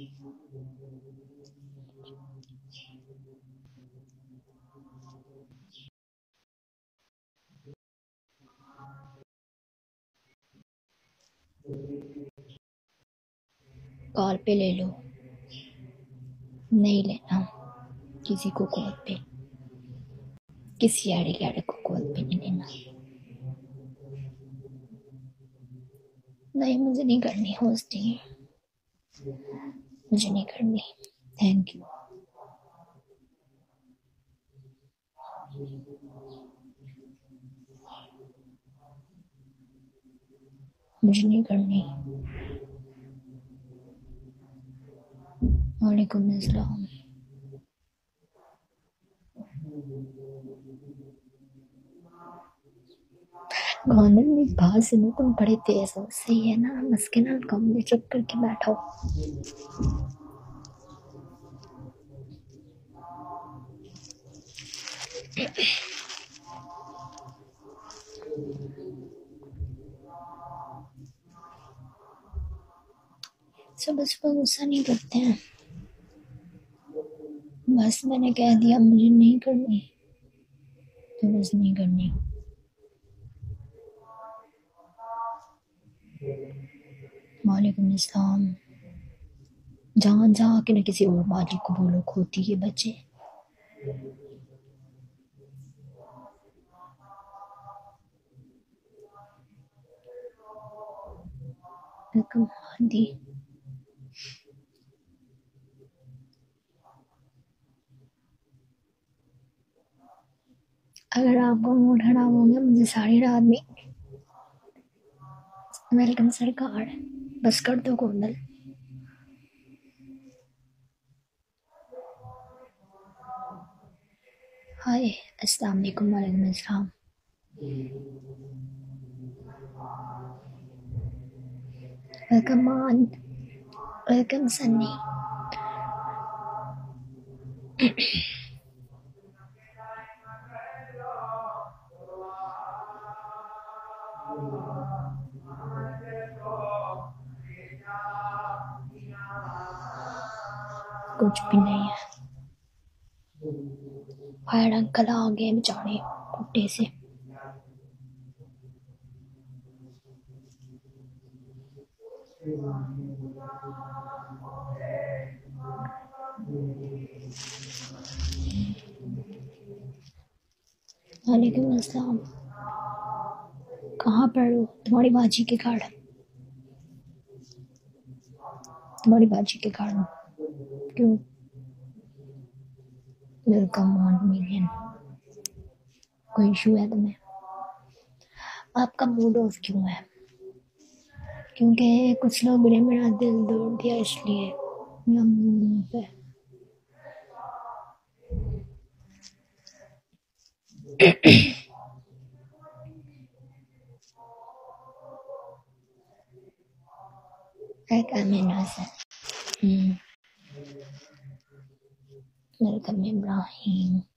Call पे ले लो, नहीं लेना किसी को कॉल पे, किसी आड़े के आड़े को कॉल पे नहीं लेना। नहीं, मुझे नहीं करनी होस्टिंग, मुझे नहीं करनी। Thank you. मुझे नहीं करनी। वालेकुम अस्सलाम। गॉर्नर में बाहर सुनो, तुम बड़े तेज हो। सही है ना, मस्के ना कम चुप करके बैठो। सुबह सुबह गुस्सा नहीं करते हैं, बस मैंने कह दिया मुझे नहीं करनी तो बस नहीं करनी। वालेकुम अस्सलाम। जहाँ जहाँ के न किसी और मालिक को बोलो खोती के बच्चे। दी अगर आपका मूड खराब हो गया, मुझे सारी रात में वेलकम सरकार, बस कर दो कोंडल। हाय, अस्सलाम वालेकुम। वालेकुम अस्सलाम। Welcome on, welcome Sunny. कुछ भी नहीं है। फायर अंकल आ गए बेचारे पुट्टे से। वालेकुम अस्सलाम। कहाँ पर हो? तुम्हारी बाजी के कार्ड, तुम्हारी बाजी के कार्ड क्यों? Welcome on million. कोई इशू है तुम्हें? आपका मूड ऑफ क्यों है? क्योंकि कुछ लोग ने मेरा दिल तोड़ दिया, इसलिए मेरा मूड ऑफ है। वेलकम इब्राहिम।